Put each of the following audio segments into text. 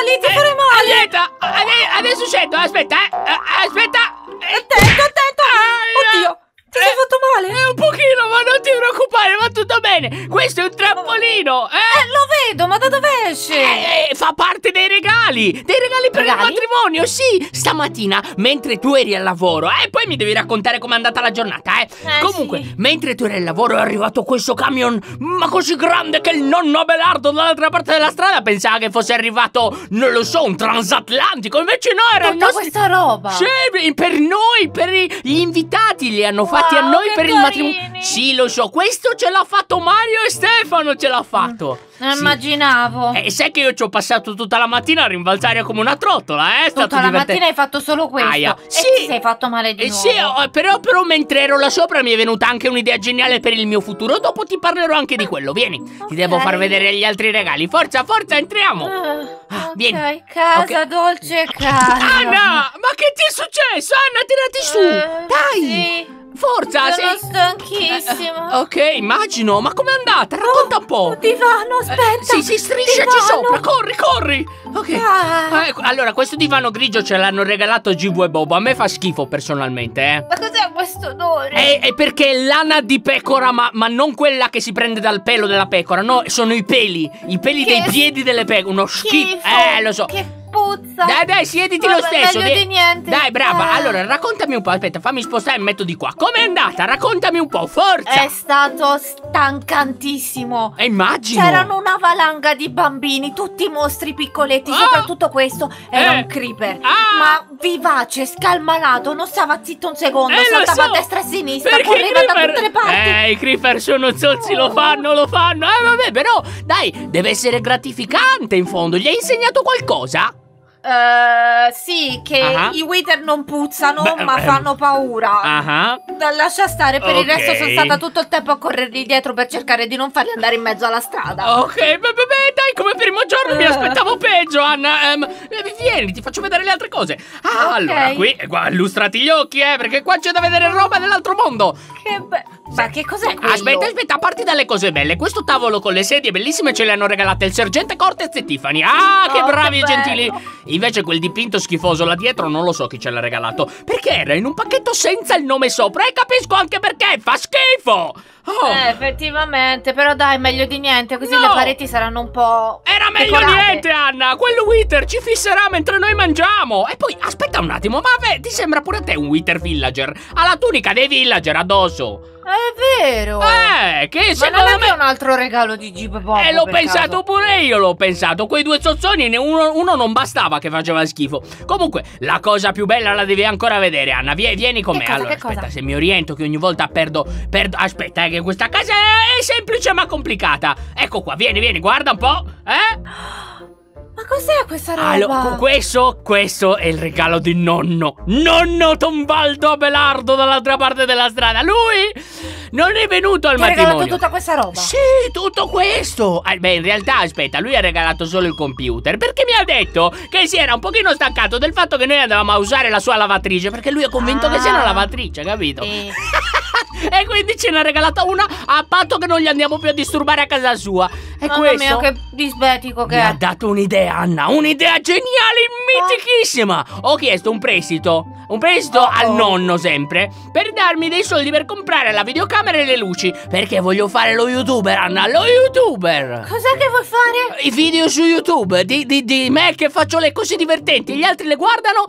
lì, ti farei male. Adesso scendo, aspetta, aspetta. Attento. Oddio, ti sei fatto male? Un pochino, ma non ti preoccupare, va tutto bene. Questo è un trampolino, Lo vedo, ma da dove esce? fa parte dei regali per il matrimonio, sì. Stamattina, mentre tu eri al lavoro, poi mi devi raccontare com'è andata la giornata, Comunque, sì. mentre tu eri al lavoro è arrivato questo camion, ma così grande che il nonno Abelardo dall'altra parte della strada pensava che fosse arrivato, non lo so, un transatlantico. Invece no, era il Tutta nostro... questa roba. Sì, per noi, per gli invitati li hanno fatti a noi che per il matrimonio. carini. Sì, lo so, questo ce l'ha fatto Mario e Stefano, ce l'ha fatto. Non Sì. immaginavo. Sai che io ci ho passato tutta la mattina a rimbalzare come una trottola, È stato Tutta la divertente. mattina hai fatto solo questo. Aia. E Sì. ti sei fatto male di nuovo. Sì, però mentre ero là sopra mi è venuta anche un'idea geniale per il mio futuro. Dopo ti parlerò anche di quello. Vieni, ti devo far vedere gli altri regali. Forza, entriamo. Vieni. Ok, casa, dolce casa. Anna, ma che ti è successo? Anna, tirati su. Dai. Sì. Forza, Sono stanchissima. Ok, immagino, ma com'è andata? Racconta un po'. Divano, aspetta. Sì, strisciaci Divano. sopra, corri. Ok. Allora, questo divano grigio ce l'hanno regalato Gibu e Bobo. A me fa schifo personalmente, Ma cos'è questo odore? È perché è lana di pecora, ma non quella che si prende dal pelo della pecora. No, sono i peli dei piedi delle pecore. Uno schifo. Lo so. Che puzza. Dai, siediti Vabbè, lo stesso. meglio di niente. Dai, brava. Allora, raccontami un po'. Aspetta, fammi spostare e metto di qua. Com'è andata? Raccontami un po', forza. È stato stancantissimo. Immagino. C'erano una valanga di bambini, tutti mostri piccoletti, soprattutto questo era un creeper. Ma vivace, scalmanato, non stava zitto un secondo, saltava a destra e a sinistra, Perché correva da tutte le parti. I creeper sono zozzi, lo fanno. Vabbè, però, dai, deve essere gratificante in fondo. Gli hai insegnato qualcosa? Sì, che i Wither non puzzano, ma fanno paura. Lascia stare, per il resto sono stata tutto il tempo a corrergli dietro per cercare di non farli andare in mezzo alla strada. Ok, dai, come primo giorno mi aspettavo peggio, Anna. Vieni, ti faccio vedere le altre cose. Allora, qui, illustrati gli occhi, perché qua c'è da vedere roba dell'altro mondo. Che bello. Ma che cos'è quello? Aspetta, parti dalle cose belle. Questo tavolo con le sedie bellissime ce le hanno regalate il sergente Cortez e Tiffany. Che bravi e gentili. Invece quel dipinto schifoso là dietro non lo so chi ce l'ha regalato, perché era in un pacchetto senza il nome sopra e capisco anche perché, fa schifo. Effettivamente, però dai, meglio di niente, così le pareti saranno un po'... Era meglio decorate. niente, Anna. Quello Wither ci fisserà mentre noi mangiamo. E poi, aspetta un attimo, ma ti sembra pure a te un Wither villager? Ha la tunica dei villager addosso. È vero. Che Ma non è un altro regalo di Gibu e Bobo? L'ho pensato pure io, l'ho pensato. Quei due zozzoni, uno non bastava che faceva schifo. Comunque, la cosa più bella la devi ancora vedere, Anna. Vieni con me. Allora, aspetta, se mi oriento che ogni volta perdo. Aspetta, che questa casa è semplice ma complicata. Ecco qua, vieni, guarda un po'. Ma cos'è questa roba? Allora, questo è il regalo di nonno Tombaldo Abelardo dall'altra parte della strada. Lui non è venuto al matrimonio. Ti ha regalato tutta questa roba? Sì, tutto questo. In realtà, aspetta, lui ha regalato solo il computer, perché mi ha detto che si era un pochino stancato del fatto che noi andavamo a usare la sua lavatrice, perché lui è convinto che sia una lavatrice, capito? E quindi ce ne ha regalata una a patto che non gli andiamo più a disturbare a casa sua. E Mamma mia, che disbetico che mi è. ha dato un'idea, Anna, un'idea geniale, mitichissima. Ho chiesto un prestito al nonno sempre, per darmi dei soldi per comprare la videocamera e le luci, perché voglio fare lo youtuber, Anna, lo youtuber. Cos'è che vuoi fare? I video su YouTube di me che faccio le cose divertenti, gli altri le guardano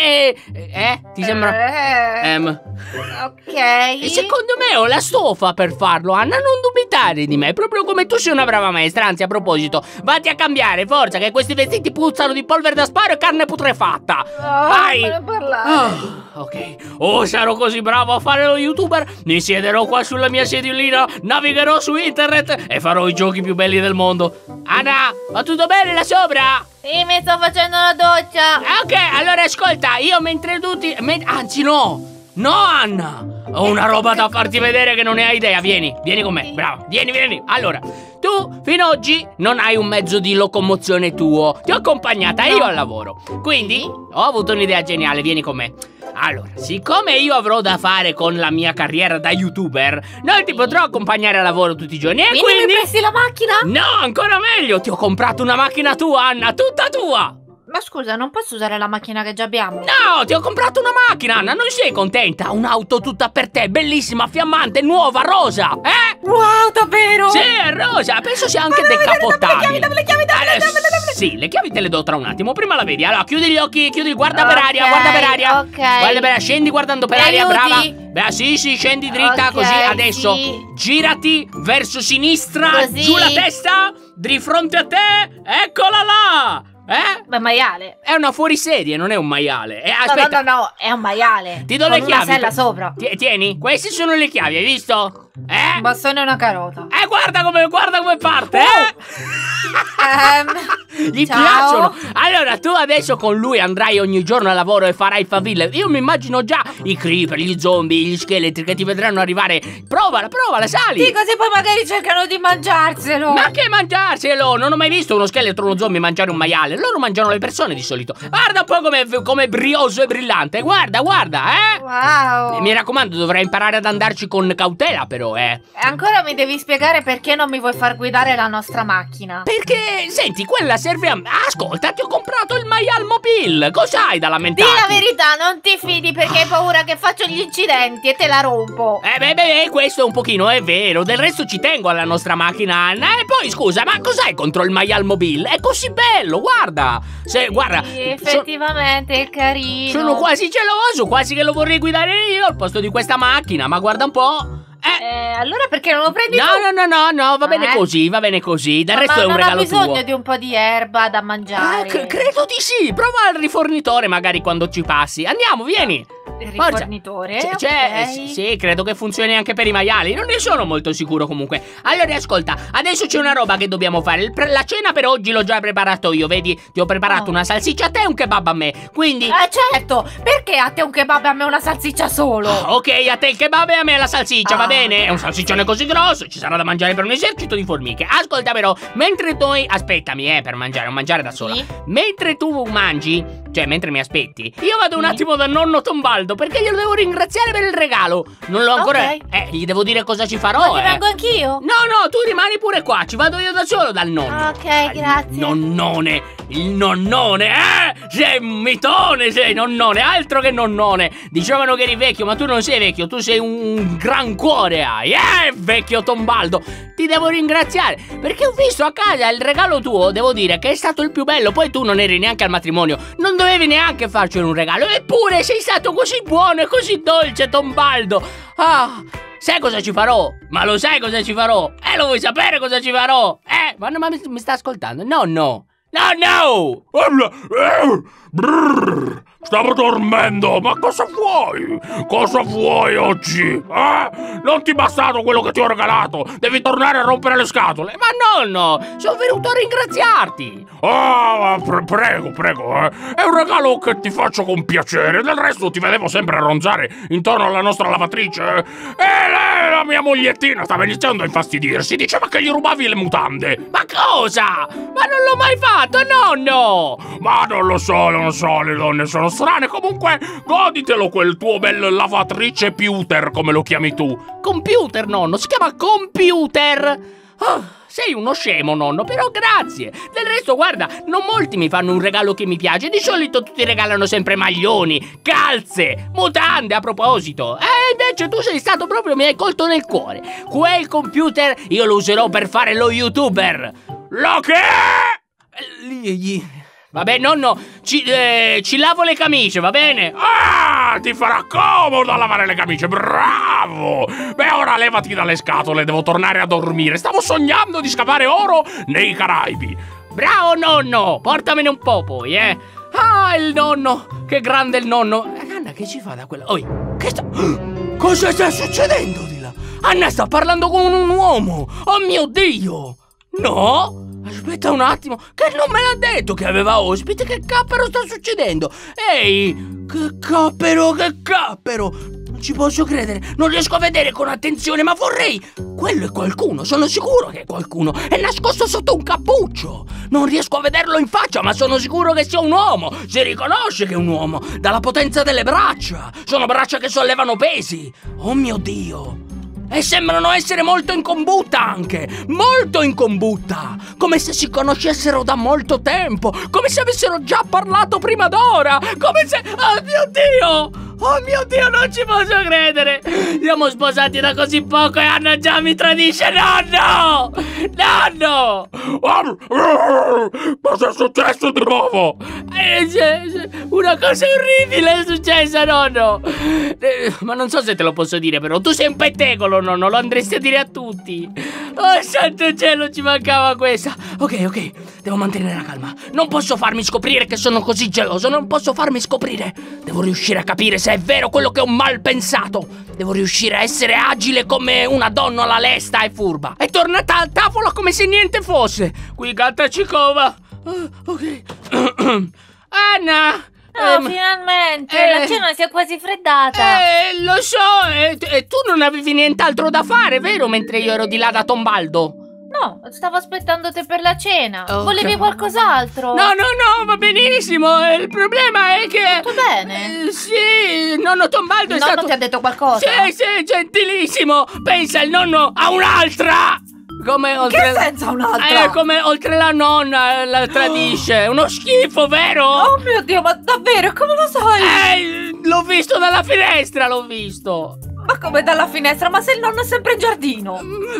ti sembra? Ok. E secondo me ho la stoffa per farlo, Anna, non dubitare di me, proprio come tu sei una brava maestra. Anzi, a proposito, vatti a cambiare, forza, che questi vestiti puzzano di polvere da sparo e carne putrefatta. Vai! Non parlare. Ok, sarò così bravo a fare lo youtuber, mi siederò qua sulla mia sediolina, navigherò su internet e farò i giochi più belli del mondo. Anna, va tutto bene là sopra? Sì, mi sto facendo la doccia. Ok, allora ascolta, io mentre tutti... Anzi no, Anna, ho una roba da farti vedere che non ne hai idea. Vieni con me, bravo, vieni. Allora, tu fino ad oggi non hai un mezzo di locomozione tuo, ti ho accompagnata io al lavoro, quindi ho avuto un'idea geniale, vieni con me. Allora, siccome io avrò da fare con la mia carriera da youtuber, non ti potrò accompagnare al lavoro tutti i giorni. E quindi mi presti la macchina? No, ancora meglio, ti ho comprato una macchina tua, Anna, tutta tua. Ma scusa, non posso usare la macchina che già abbiamo? No, ti ho comprato una macchina, Anna, non sei contenta? Un'auto tutta per te, bellissima, fiammante, nuova, rosa, Wow, davvero? Sì, è rosa, penso sia anche decapottabile. Dammi le chiavi. Sì, le chiavi te le do tra un attimo, prima la vedi. Allora, chiudi gli occhi, guarda per aria, guarda per aria. Ok. Guarda per aria, scendi guardando per aria, brava. Beh, sì, scendi dritta, Ok, così, adesso sì. girati verso sinistra, Così. giù la testa, di fronte a te, eccola là. Beh, maiale. È una fuoriserie, non è un maiale. Aspetta. No, è un maiale. Ti do con le chiavi. una sella sopra. Tieni, queste sono le chiavi, hai visto? Un bastone e una carota. Guarda come parte, Gli Ciao. piacciono. Allora, tu adesso con lui andrai ogni giorno al lavoro e farai faville. Io mi immagino già i creeper, gli zombie, gli scheletri che ti vedranno arrivare. Provala, sali. Sì, così poi magari cercano di mangiarselo. Ma che mangiarselo? Non ho mai visto uno scheletro o uno zombie mangiare un maiale. Loro mangiano le persone di solito. Guarda un po' come brioso e brillante. Guarda, Wow. Mi raccomando, dovrai imparare ad andarci con cautela però, E ancora mi devi spiegare perché non mi vuoi far guidare la nostra macchina. Perché, senti, quella serve a... Ascolta, ti ho comprato il Maialmobile. Cos'hai da lamentarti? Dì la verità, non ti fidi perché hai paura che faccio gli incidenti e te la rompo. Questo è un pochino, è vero. Del resto ci tengo alla nostra macchina, Anna. E poi, scusa, ma cos'hai contro il Maialmobile? È così bello, guarda. Guarda. Sì, effettivamente è carino. Sono quasi geloso, quasi che lo vorrei guidare io al posto di questa macchina. Ma guarda un po'. Allora perché non lo prendi tu? No, va bene così, va bene così. Del resto è un regalo tuo. Ma non ha bisogno di un po' di erba da mangiare. Credo di sì. Prova il rifornitore magari quando ci passi. Andiamo, vieni. Il rifornitore? Sì, credo che funzioni anche per i maiali. Non ne sono molto sicuro comunque. Allora ascolta, adesso c'è una roba che dobbiamo fare. La cena per oggi l'ho già preparato io. Vedi, ti ho preparato una salsiccia a te e un kebab a me. Quindi certo, perché a te un kebab e a me una salsiccia solo? Ok, a te il kebab e a me la salsiccia, va bene? È un salsiccione così grosso, ci sarà da mangiare per un esercito di formiche. Ascolta però, mentre noi... Aspettami, per mangiare, non mangiare da sola. Sì? Mentre tu mangi, cioè mentre mi aspetti, io vado un attimo da nonno Tombaldo perché glielo devo ringraziare per il regalo. Non l'ho ancora... gli devo dire cosa ci farò, Ma ti vengo anch'io? No, tu rimani pure qua, ci vado io da solo dal nonno. Ok, grazie. Il nonnone, sei un mitone, sei nonnone, altro che nonnone. Dicevano che eri vecchio, ma tu non sei vecchio, tu sei un gran cuore hai, vecchio Tombaldo. Ti devo ringraziare, perché ho visto a casa il regalo tuo, devo dire che è stato il più bello. Poi tu non eri neanche al matrimonio, non dovevi neanche farcene un regalo, eppure sei stato così buono e così dolce, Tombaldo. Sai cosa ci farò? Ma lo sai cosa ci farò? Lo vuoi sapere cosa ci farò? Ma mi sta ascoltando? No! Brrr, stavo dormendo, ma cosa vuoi? Cosa vuoi oggi? Non ti è bastato quello che ti ho regalato? Devi tornare a rompere le scatole. Ma nonno, sono venuto a ringraziarti. Prego, è un regalo che ti faccio con piacere. Del resto ti vedevo sempre ronzare intorno alla nostra lavatrice. E la mia mogliettina stava iniziando a infastidirsi. Diceva che gli rubavi le mutande. Ma cosa? Ma non l'ho mai fatto, nonno. Ma non lo so, le donne sono strane. Comunque, goditelo quel tuo bel lavatrice pewter, come lo chiami tu. Computer, nonno, si chiama computer. Sei uno scemo, nonno, però grazie. Del resto, guarda, non molti mi fanno un regalo che mi piace. Di solito tutti regalano sempre maglioni, calze, mutande, a proposito. Invece tu sei stato proprio, mi hai colto nel cuore. Quel computer io lo userò per fare lo youtuber. Lo che? Vabbè, nonno, ci lavo le camicie, va bene? Ti farà comodo a lavare le camicie, bravo! Beh, ora levati dalle scatole, devo tornare a dormire. Stavo sognando di scavare oro nei Caraibi. Bravo, nonno! Portamene un po' poi, il nonno! Che grande il nonno! Anna, che ci fa da quella... Cosa sta succedendo di là? Anna sta parlando con un uomo! Oh mio Dio! No? Aspetta un attimo, che non me l'ha detto che aveva ospite, che cappero sta succedendo? Ehi, che cappero! Non ci posso credere, non riesco a vedere con attenzione, ma vorrei... Quello è qualcuno, sono sicuro che è qualcuno, è nascosto sotto un cappuccio. Non riesco a vederlo in faccia, ma sono sicuro che sia un uomo. Si riconosce che è un uomo, dalla potenza delle braccia. Sono braccia che sollevano pesi. Oh mio Dio! E sembrano essere molto in combutta anche, molto in combutta. Come se si conoscessero da molto tempo, come se avessero già parlato prima d'ora, come se... Oh mio Dio! Oh mio Dio, non ci posso credere! Siamo sposati da così poco e Anna già mi tradisce! Nonno! Nonno! Cosa è successo di nuovo? Una cosa orribile è successa, nonno! Ma non so se te lo posso dire, però tu sei un pettegolo, nonno, lo andresti a dire a tutti! Oh santo cielo, ci mancava questa! Ok, devo mantenere la calma. Non posso farmi scoprire che sono così geloso, non posso farmi scoprire. Devo riuscire a capire se è vero quello che ho mal pensato. Devo riuscire a essere agile come una donnola lesta e furba. È tornata al tavolo come se niente fosse. Qui gatta Cicova. Ok. Anna! Oh, finalmente! La cena si è quasi freddata! Lo so! E tu non avevi nient'altro da fare, vero? Mentre io ero di là da Tombaldo. No, stavo aspettando te per la cena. Volevi qualcos'altro? No, va benissimo. Il problema è che... Tutto bene? Sì, nonno Tombaldo è stato... Nonno ti ha detto qualcosa? Sì, gentilissimo. Pensa, il nonno ha un'altra. Come oltre... Che senza un'altra? Come oltre la nonna la tradisce. Uno schifo, vero? Oh mio Dio, ma davvero? Come lo sai? L'ho visto dalla finestra, l'ho visto. Ma come dalla finestra? Ma se il nonno è sempre in giardino?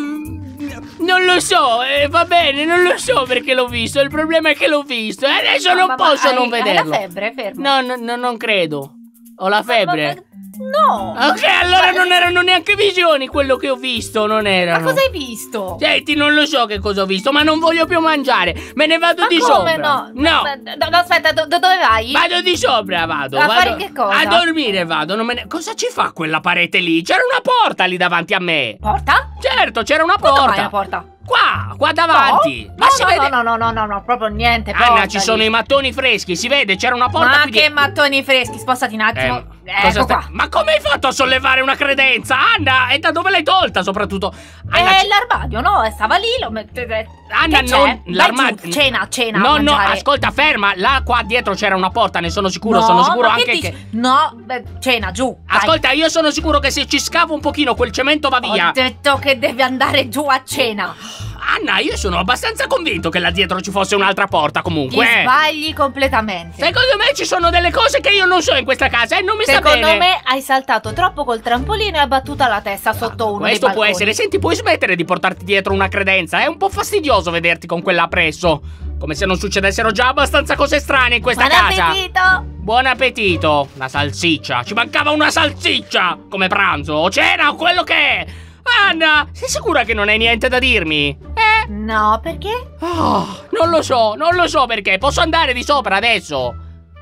Non lo so, va bene, non lo so perché l'ho visto. Il problema è che l'ho visto e adesso non posso non vederlo. Hai la febbre, fermo. No, non credo. Ho la febbre. No. Ok, allora non erano neanche visioni quello che ho visto, non erano. Ma cosa hai visto? Senti, non lo so che cosa ho visto, ma non voglio più mangiare. Me ne vado di sopra. No? No. Aspetta, dove vai? Vado di sopra, vado. A fare che cosa? A dormire vado. Cosa ci fa quella parete lì? C'era una porta lì davanti a me. Porta? Certo, c'era una porta. Dove vai la porta? Qua davanti. No? Ma si vede? No, proprio niente. Anna, ci sono i mattoni freschi, si vede, c'era una porta. Ma che mattoni freschi? Spostati un attimo. Ecco qua. Ma come hai fatto a sollevare una credenza? Anna, e da dove l'hai tolta soprattutto? Anna, l'armadio, no? Stava lì, lo mettete. Anna, non l'armadio. Cena. No, ascolta, ferma. Là qua dietro c'era una porta, ne sono sicuro, no, sono sicuro anche che... No, cena, giù. Ascolta, vai. Io sono sicuro che se ci scavo un pochino quel cemento va via. Ho detto che devi andare giù a cena. Anna, io sono abbastanza convinto che là dietro ci fosse un'altra porta comunque. Ti sbagli completamente. Secondo me ci sono delle cose che io non so in questa casa e non mi sta bene. Secondo me hai saltato troppo col trampolino e hai battuta la testa sotto uno dei balconi. Questo può essere. Senti, puoi smettere di portarti dietro una credenza? È un po' fastidioso vederti con quella appresso. Come se non succedessero già abbastanza cose strane in questa casa. Buon appetito! Buon appetito! Una salsiccia. Ci mancava una salsiccia come pranzo o cena o quello che è. Anna, sei sicura che non hai niente da dirmi? No, perché? Oh, non lo so perché. Posso andare di sopra adesso?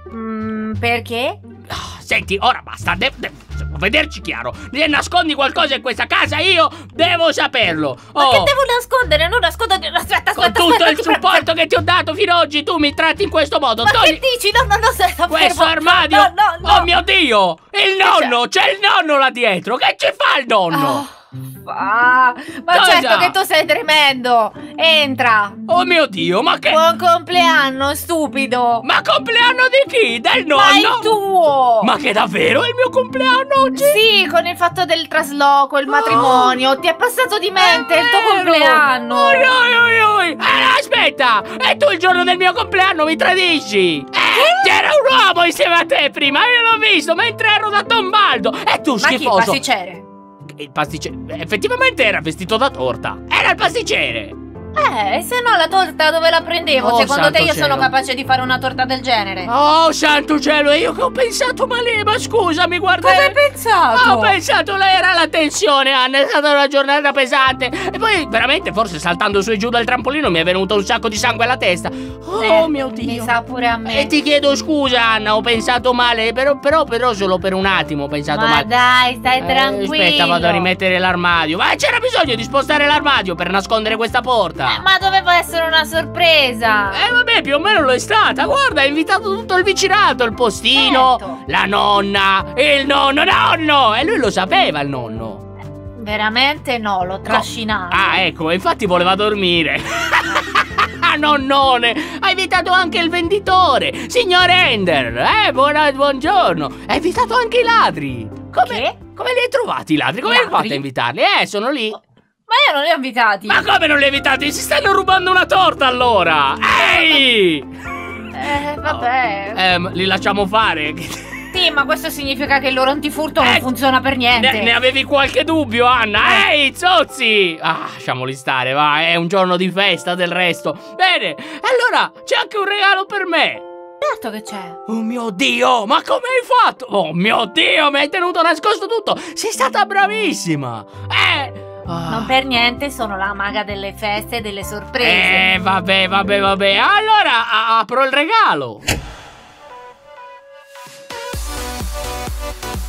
Perché? Senti, ora basta, devo vederci chiaro. Se nascondi qualcosa in questa casa io devo saperlo. Ma che devo nascondere? Non nascondo. Aspetta. Con tutto il supporto che ti ho dato fino ad oggi, tu mi tratti in questo modo. Ma che dici? No, aspetta. Questo armadio? No. Oh mio Dio! Il nonno! C'è il nonno là dietro! Che ci fa il nonno? Ma cosa? Certo che tu sei tremendo. Entra. Oh mio Dio, ma che... Buon compleanno, stupido. Ma compleanno di chi? Del nonno? Ma il tuo. Ma che davvero è il mio compleanno oggi? Sì, con il fatto del trasloco, il matrimonio. Ti è passato di mente il tuo compleanno. Oi. Aspetta, e tu il giorno del mio compleanno mi tradisci? C'era un uomo insieme a te prima, io l'ho visto mentre ero da Tombaldo. E tu schifoso. Ma chi, pasticcere? Il pasticcere effettivamente era vestito da torta. Era il pasticcere. Se no la torta dove la prendevo? Secondo te io cielo. sono capace di fare una torta del genere? Oh santo cielo, io che ho pensato male. Ma scusami, guarda. Cosa hai pensato? Ho pensato era la tensione, Anna. È stata una giornata pesante. E poi veramente forse saltando su e giù dal trampolino mi è venuto un sacco di sangue alla testa. Oh mio Dio. Mi sa pure a me. E ti chiedo scusa Anna, ho pensato male. Però solo per un attimo ho pensato male. Ma dai, stai tranquillo. Aspetta, vado a rimettere l'armadio. Ma c'era bisogno di spostare l'armadio per nascondere questa porta. Ma doveva essere una sorpresa. Vabbè, più o meno lo è stata. Guarda, ha invitato tutto il vicinato, il postino, certo. La nonna, il nonno. E lui lo sapeva, il nonno. Veramente no, l'ho trascinato. Ecco, infatti voleva dormire. Nonnone, ha invitato anche il venditore, signor Ender. Buongiorno. Ha invitato anche i ladri. Come? Come li hai trovati i ladri? Come hai fatto a invitarli? Sono lì. Ma io non li ho invitati. Ma come non li hai invitati? Si stanno rubando una torta allora! Ehi! Vabbè. Li lasciamo fare. Sì, ma questo significa che il loro antifurto non funziona per niente. Ne avevi qualche dubbio, Anna? Ehi, zozzi! Lasciamoli stare, va, è un giorno di festa del resto. Bene, allora c'è anche un regalo per me. Certo che c'è. Oh mio Dio, ma come hai fatto? Oh mio Dio, mi hai tenuto nascosto tutto. Sei stata bravissima. Non per niente sono la maga delle feste e delle sorprese. Vabbè. Allora apro il regalo.